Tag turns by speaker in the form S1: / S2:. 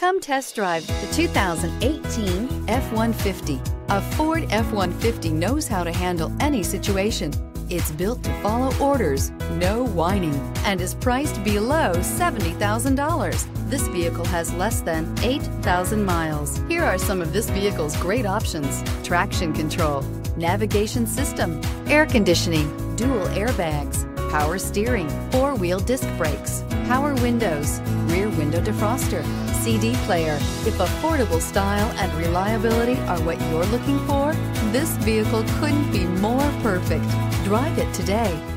S1: Come test drive the 2018 F-150. A Ford F-150 knows how to handle any situation. It's built to follow orders, no whining, and is priced below $70,000. This vehicle has less than 8,000 miles. Here are some of this vehicle's great options: traction control, navigation system, air conditioning, dual airbags, power steering, four-wheel disc brakes, power windows, rear window defroster, CD player. If affordable style and reliability are what you're looking for, this vehicle couldn't be more perfect. Drive it today.